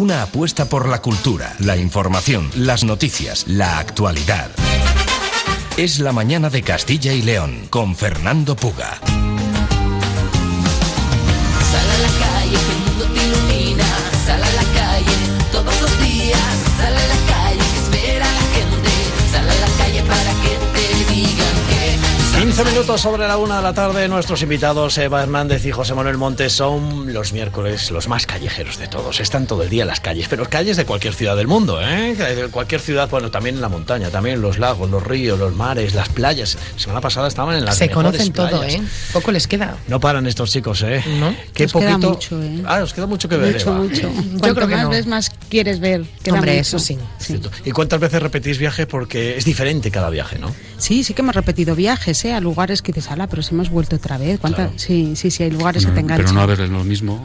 Una apuesta por la cultura, la información, las noticias, la actualidad. Es la mañana de Castilla y León, con Fernando Puga. Sal a la calle, que el mundo te ilumina. Sal a la calle, todos los días. Sal a la calle, que espera la gente. Sal a la calle para que te digan que... 15 minutos sobre la 1 de la tarde. Nuestros invitados Eva Hernández y José Manuel Montes son los miércoles los más callejeros de todos. Están todo el día en las calles, pero calles de cualquier ciudad del mundo, ¿eh? De cualquier ciudad, bueno, también en la montaña, también en los lagos, los ríos, los mares, las playas. La semana pasada estaban en las mejores playas. Se conocen todo, ¿eh? Poco les queda. No paran estos chicos, ¿eh? ¿No? Qué Nos poquito. queda mucho, ¿eh? Os queda mucho que ver, Mucho, Eva. mucho. Yo creo que más no. ves, más quieres ver. Queda Hombre, mucho. eso sí. ¿Y cuántas veces repetís viaje? Porque es diferente cada viaje, ¿no? Sí, sí que hemos repetido viajes, a lugares que dices, ala, pero si hemos vuelto otra vez. Claro. Sí, hay lugares que te enganchan. Pero no a ver lo mismo.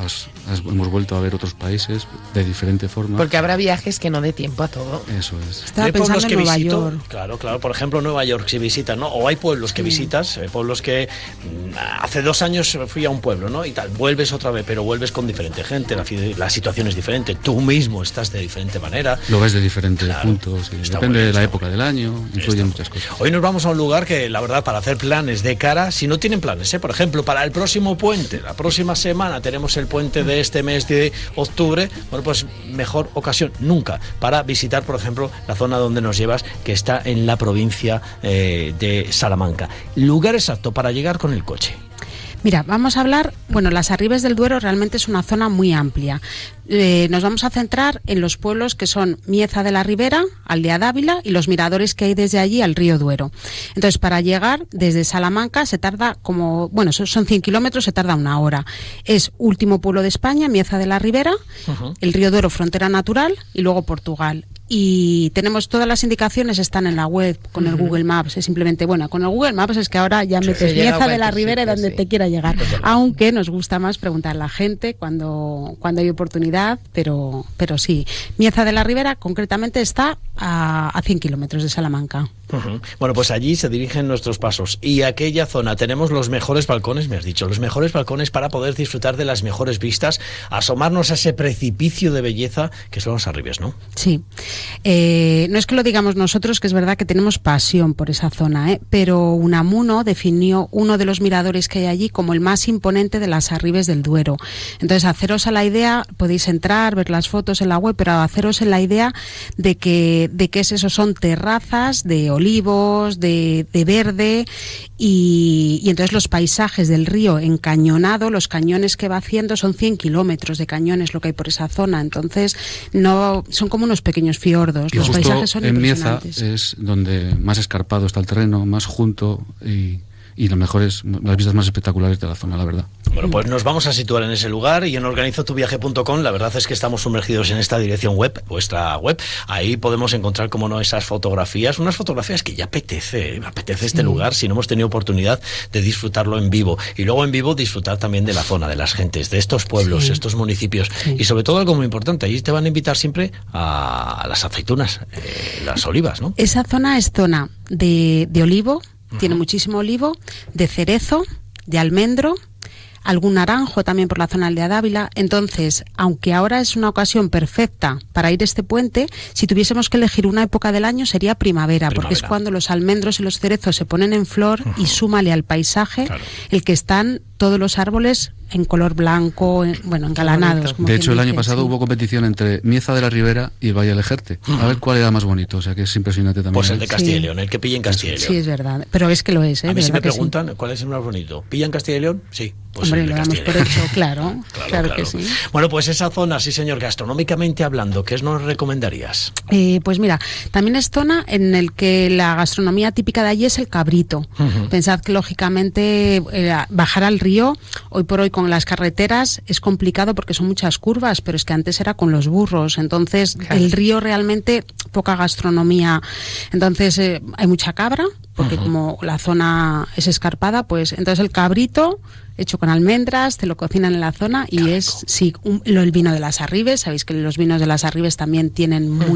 Hemos vuelto a ver otros países de diferente forma. Porque habrá viajes que no dé tiempo a todo. Eso es. Estaba Hay pensando pueblos en que Nueva visito, York. claro, por ejemplo Nueva York si visitas, ¿no? O hay pueblos que visitas, pueblos que hace 2 años fui a un pueblo, ¿no? Y tal, vuelves otra vez, pero vuelves con diferente gente, la situación es diferente, tú mismo estás de diferente manera. Lo ves de diferentes Claro. puntos. Está Depende muy bien, de la está época muy del año, influyen muchas cosas. Hoy nos vamos a un lugar que, la verdad, para hacer planes de cara, si no tienen planes, por ejemplo, para el próximo puente, la próxima semana tenemos el puente de este mes de octubre, bueno, pues mejor ocasión nunca para visitar, por ejemplo, la zona donde nos llevas, que está en la provincia de Salamanca. Lugar exacto para llegar con el coche. Mira, vamos a hablar, las Arribes del Duero realmente es una zona muy amplia. Nos vamos a centrar en los pueblos que son Mieza de la Ribera, Aldea Dávila y los miradores que hay desde allí al río Duero. Entonces, para llegar desde Salamanca se tarda son 100 kilómetros, se tarda 1 hora. Es último pueblo de España, Mieza de la Ribera, el río Duero, frontera natural, y luego Portugal. Y tenemos todas las indicaciones, están en la web con el Google Maps. Es simplemente, con el Google Maps es que ahora ya metes Mieza de la Ribera y donde te quiera llegar. Aunque nos gusta más preguntar a la gente cuando hay oportunidad, pero sí. Mieza de la Ribera concretamente está a 100 kilómetros de Salamanca. Bueno, pues allí se dirigen nuestros pasos. Y aquella zona tenemos los mejores balcones, me has dicho, los mejores balcones para poder disfrutar de las mejores vistas, asomarnos a ese precipicio de belleza que son los Arribes, ¿no? Sí. No es que lo digamos nosotros, que es verdad que tenemos pasión por esa zona, pero Unamuno definió uno de los miradores que hay allí como el más imponente de las Arribes del Duero. Entonces, haceros a la idea, podéis entrar, ver las fotos en la web, pero haceros en la idea de que es eso, son terrazas de olivos, de verde, y entonces los paisajes del río encañonado, los cañones que va haciendo, son 100 kilómetros de cañones lo que hay por esa zona. Entonces, no son como unos pequeños fiordos. Y Los justo paisajes son en Mieza impresionantes. es donde más escarpado está el terreno, más junto y las vistas más espectaculares de la zona, la verdad. Bueno, pues nos vamos a situar en ese lugar y en organizotuviaje.com la verdad es que estamos sumergidos en esta dirección web, vuestra web. Ahí podemos encontrar, como no, esas fotografías, unas fotografías que ya apetece este lugar, si no hemos tenido oportunidad de disfrutarlo en vivo. Y luego en vivo disfrutar también de la zona, de las gentes, de estos pueblos, estos municipios. Y sobre todo algo muy importante, ahí te van a invitar siempre a las aceitunas, las olivas, ¿no? Esa zona es zona de olivo, tiene muchísimo olivo, de cerezo, de almendro, algún naranjo también por la zona de Aldea Dávila. Entonces, aunque ahora es una ocasión perfecta para ir a este puente, si tuviésemos que elegir una época del año sería primavera, porque es cuando los almendros y los cerezos se ponen en flor y súmale al paisaje el que están todos los árboles en color blanco, engalanados. De hecho, el año pasado hubo competición entre Mieza de la Ribera y Valle del Ejerte. A ver cuál era más bonito, o sea que es impresionante también. Pues el de Castilla y León, el que pilla en Castilla y León. Sí, es verdad, pero es que lo es. A mí si me preguntan cuál es el más bonito, ¿pilla en Castilla y León? Sí. Pues hombre, lo damos por hecho, claro que sí. Bueno, pues esa zona, sí señor, gastronómicamente hablando, ¿qué nos recomendarías? Pues mira, también es zona en el que la gastronomía típica de allí es el cabrito. Pensad que lógicamente bajar al río, hoy por hoy con las carreteras es complicado porque son muchas curvas, pero es que antes era con los burros, entonces el río realmente poca gastronomía. Entonces hay mucha cabra, porque como la zona es escarpada, pues entonces el cabrito hecho con almendras, te lo cocinan en la zona y es, sí, el vino de las Arribes. Sabéis que los vinos de las Arribes también tienen muy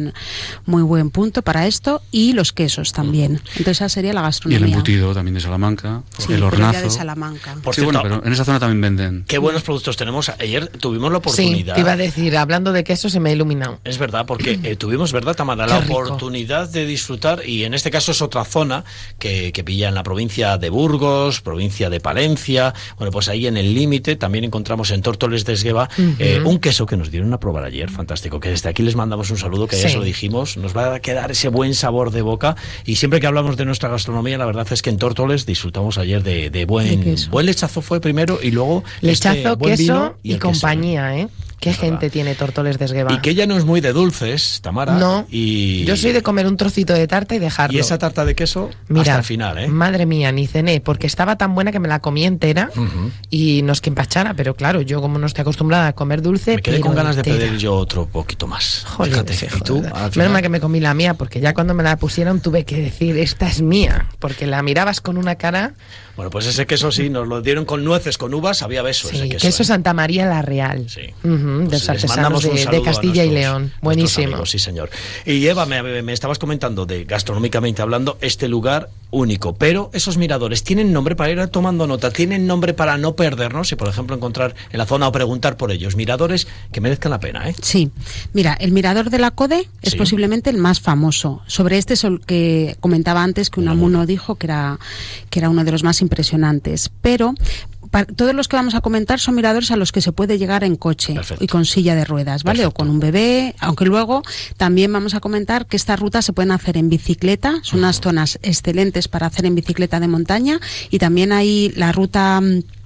buen punto para esto, y los quesos también. Entonces esa sería la gastronomía. Y el embutido también de Salamanca, sí, el hornazo. de Salamanca. Por Sí, cierto, bueno, pero en esa zona también venden. qué buenos productos tenemos. Ayer tuvimos la Sí, oportunidad. te iba a decir, hablando de queso se me ha iluminado. Es verdad, porque tuvimos, ¿verdad, Tamara? Qué La rico. oportunidad de disfrutar, y en este caso es otra zona que pilla en la provincia de Burgos, provincia de Palencia. Bueno, pues ahí en el límite también encontramos en Tórtoles de Esgueva un queso que nos dieron a probar ayer, fantástico, que desde aquí les mandamos un saludo, que ya Sí. se lo dijimos, nos va a quedar ese buen sabor de boca, y siempre que hablamos de nuestra gastronomía, la verdad es que en Tórtoles disfrutamos ayer de buen lechazo fue primero, y luego Lechazo, buen vino queso y el queso, compañía, ¿eh? Qué Es gente verdad. tiene Tórtoles de Esgueva. Y que ella no es muy de dulces, Tamara. No, y yo soy de comer un trocito de tarta y dejarlo. Y esa tarta de queso Mira, hasta el final, ¿eh? madre mía, ni cené, porque estaba tan buena que me la comí entera y no es que empachara, pero claro, yo como no estoy acostumbrada a comer dulce, Me quedé pero con ganas de entera. pedir yo otro poquito más. Joder, Fíjate, ese, y tú, joder. al final, Menos mal que me comí la mía, porque ya cuando me la pusieron tuve que decir, esta es mía, porque la mirabas con una cara. bueno, pues ese queso sí, nos lo dieron con nueces, con uvas, había beso ese Sí, queso. queso ¿eh? Santa María la Real, Sí. de Pues los les artesanos mandamos un de saludo a Castilla y nuestros- León. nuestros Buenísimo. amigos, sí, señor. Y Eva, me estabas comentando de gastronómicamente hablando, este lugar único, pero esos miradores tienen nombre para ir tomando nota, tienen nombre para no perdernos y, por ejemplo, encontrar en la zona o preguntar por ellos. Miradores que merezcan la pena, ¿eh? Sí, mira, el mirador de la Code es Sí. posiblemente el más famoso. Sobre este es el que comentaba antes que Unamuno dijo que era uno de los más impresionantes. Pero todos los que vamos a comentar son miradores a los que se puede llegar en coche. Perfecto. Y con silla de ruedas, ¿vale? Perfecto. O con un bebé, aunque luego también vamos a comentar que estas rutas se pueden hacer en bicicleta, son unas zonas excelentes para hacer en bicicleta de montaña, y también hay la ruta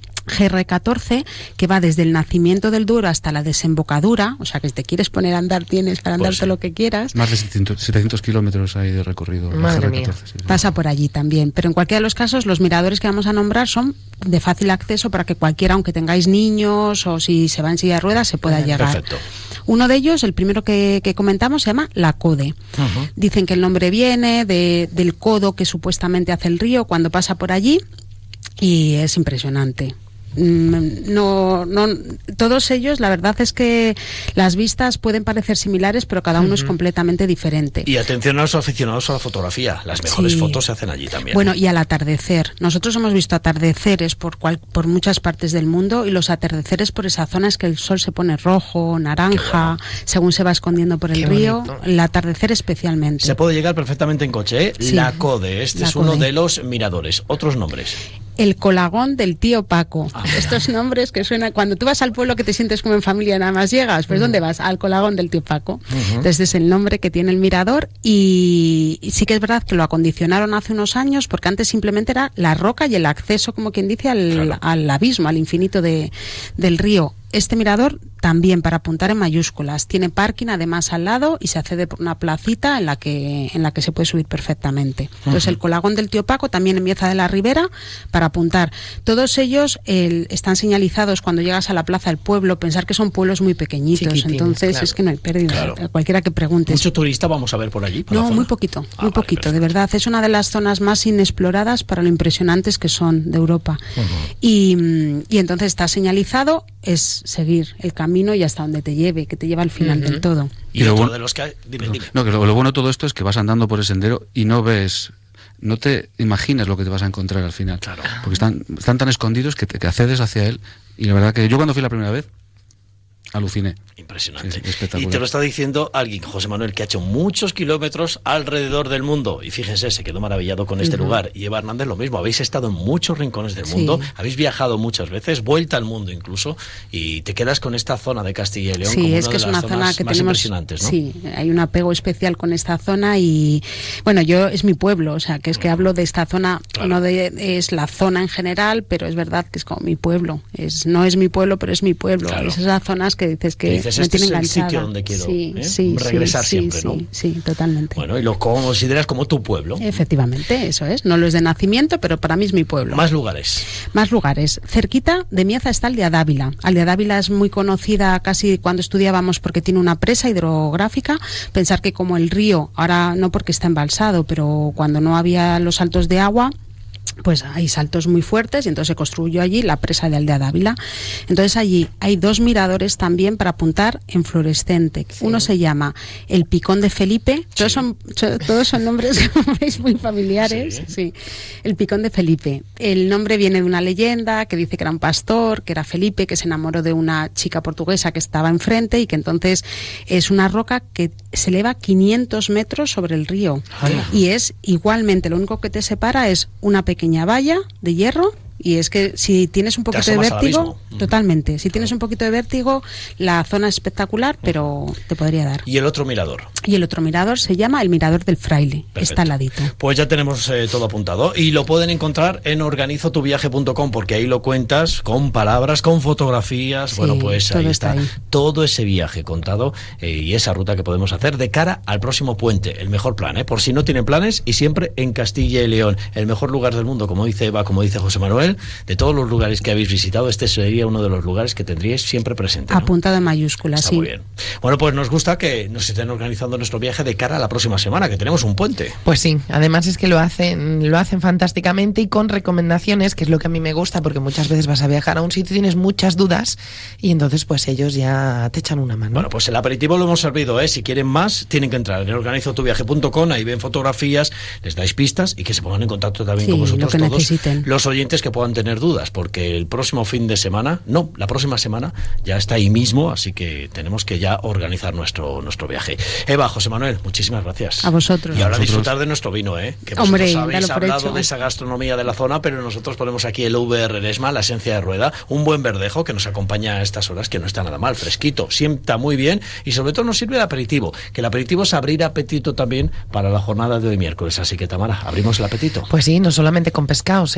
GR14, que va desde el nacimiento del Duero hasta la desembocadura, o sea que si te quieres poner a andar tienes para andar Pues sí. todo lo que quieras. Más de 700 kilómetros hay de recorrido. la Madre GR14, mía. sí, sí. Pasa por allí también, pero en cualquiera de los casos los miradores que vamos a nombrar son de fácil acceso para que cualquiera, aunque tengáis niños o si se va en silla de ruedas, se pueda llegar. Perfecto. Uno de ellos, el primero que comentamos, se llama La Code. Dicen que el nombre viene del codo que supuestamente hace el río cuando pasa por allí, y es impresionante. No, todos ellos, la verdad es que las vistas pueden parecer similares, pero cada uno es completamente diferente. Y atención a los aficionados a la fotografía, las mejores Sí. fotos se hacen allí también. Bueno, y al atardecer. Nosotros hemos visto atardeceres por muchas partes del mundo, y los atardeceres por esa zona es que el sol se pone rojo, naranja, según se va escondiendo por el Qué río. bonito. El atardecer especialmente. Se puede llegar perfectamente en coche, ¿eh? Sí. La Code, este La es uno Code. de los miradores. Otros nombres. El colagón del tío Paco. mira. Estos nombres que suenan cuando tú vas al pueblo que te sientes como en familia, nada más llegas. Pues ¿dónde vas? Al colagón del tío Paco. Entonces es el nombre que tiene el mirador, y sí que es verdad que lo acondicionaron hace unos años, porque antes simplemente era la roca y el acceso, como quien dice, al abismo, al infinito del río. Este mirador también para apuntar en mayúsculas. Tiene parking además al lado, y se accede por una placita en la que se puede subir perfectamente. Entonces el colagón del tío Paco también en Mieza de la Ribera para apuntar. Todos ellos están señalizados cuando llegas a la plaza del pueblo. Pensar que son pueblos muy pequeñitos, Chiquitines, entonces claro. es que no hay pérdida. Claro. Cualquiera que preguntes. Mucho turista vamos a ver por allí. por la No, zona? muy poquito, Ah, muy vale, poquito, perfecto. de verdad. Es una de las zonas más inexploradas para lo impresionantes que son de Europa. Y entonces está señalizado, es seguir el camino y hasta donde te lleve, que te lleva al final del todo. Y Y lo otro bueno- de los que... Dime. No, que lo bueno de todo esto es que vas andando por el sendero y no te imaginas lo que te vas a encontrar al final. Claro. Porque están tan escondidos que accedes hacia él. Y la verdad que yo cuando fui la primera vez, aluciné. Impresionante. Sí, sí, espectacular. Y te lo está diciendo alguien, José Manuel, que ha hecho muchos kilómetros alrededor del mundo. Y fíjense, se quedó maravillado con este lugar. Y Eva Hernández lo mismo. Habéis estado en muchos rincones del Sí. mundo, habéis viajado muchas veces, vuelta al mundo incluso, y te quedas con esta zona de Castilla y León como Sí, es una que de es las una zona zonas que más tenemos. impresionantes, ¿no? Sí, hay un apego especial con esta zona, y bueno, es mi pueblo, o sea, que es que hablo de esta zona, Claro. es la zona en general, pero es verdad que es como mi pueblo. No es mi pueblo, pero es mi pueblo. Claro. Es esas zonas que dices que dices, me este tiene es el enganchada. sitio donde quiero Sí, regresar siempre, ¿no? Sí, totalmente. Bueno, y lo consideras como tu pueblo. Efectivamente, eso es. No lo es de nacimiento, pero para mí es mi pueblo. Más lugares. Más lugares. Cerquita de Mieza está Aldea Dávila. Aldea Dávila es muy conocida casi cuando estudiábamos porque tiene una presa hidrográfica. Pensar que como el río, ahora no porque está embalsado, pero cuando no había los saltos de agua, pues hay saltos muy fuertes y entonces se construyó allí la presa de Aldea Dávila. Entonces allí hay 2 miradores también para apuntar en fluorescente. Sí. Uno se llama el Picón de Felipe. Sí. Todos son nombres, como veis, muy familiares. Sí. Sí. El Picón de Felipe. El nombre viene de una leyenda que dice que era un pastor, que era Felipe, que se enamoró de una chica portuguesa que estaba enfrente y que entonces es una roca que se eleva 500 metros sobre el río. Ay. Y es igualmente, lo único que te separa es una pequeña valla de hierro. Y es que si tienes un poquito de vértigo, totalmente, si tienes un poquito de vértigo, la zona es espectacular, pero te podría dar. ¿Y el otro mirador? Y el otro mirador se llama el Mirador del Fraile. Perfecto. Está al ladito. Pues ya tenemos todo apuntado y lo pueden encontrar en organizotuviaje.com porque ahí lo cuentas con palabras, con fotografías. Sí, bueno, pues ahí está todo ese viaje contado y esa ruta que podemos hacer de cara al próximo puente. El mejor plan, por si no tienen planes, y siempre en Castilla y León. El mejor lugar del mundo, como dice Eva, como dice José Manuel. De todos los lugares que habéis visitado, este sería uno de los lugares que tendríais siempre presente, ¿no? Apuntado en mayúsculas, está sí. Muy bien. Bueno, pues nos gusta que nos estén organizando nuestro viaje de cara a la próxima semana, que tenemos un puente. Pues sí, además es que lo hacen fantásticamente y con recomendaciones, que es lo que a mí me gusta, porque muchas veces vas a viajar a un sitio y tienes muchas dudas y entonces pues ellos ya te echan una mano. Bueno, pues el aperitivo lo hemos servido, Si quieren más, tienen que entrar en organizotuviaje.com, ahí ven fotografías, les dais pistas y que se pongan en contacto también con vosotros todos necesiten. Los oyentes que puedan tener dudas, porque el próximo fin de semana, la próxima semana ya está ahí mismo, así que tenemos que ya organizar nuestro viaje. Eva, José Manuel, muchísimas gracias. A vosotros. Y ahora disfrutar de nuestro vino, que vosotros Hombre, habéis hablado de esa gastronomía de la zona, pero nosotros ponemos aquí el VR Eresma, la esencia de rueda, un buen verdejo que nos acompaña a estas horas, que no está nada mal, fresquito, sienta muy bien y sobre todo nos sirve de aperitivo, que el aperitivo es abrir apetito también para la jornada de hoy miércoles, así que Tamara, abrimos el apetito. Pues sí, no solamente con pescados,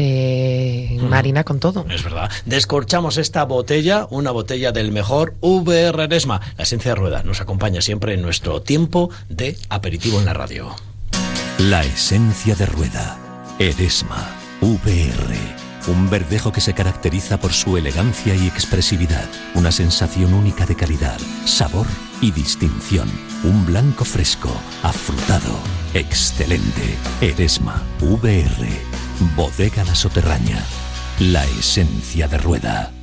que marina con todo. Es verdad. Descorchamos esta botella, una botella del mejor VR Eresma. La esencia de rueda nos acompaña siempre en nuestro tiempo de aperitivo en la radio. La esencia de rueda. Eresma VR. Un verdejo que se caracteriza por su elegancia y expresividad. Una sensación única de calidad, sabor y distinción. Un blanco fresco, afrutado, excelente. Eresma VR. Bodega La Soterraña. La esencia de rueda.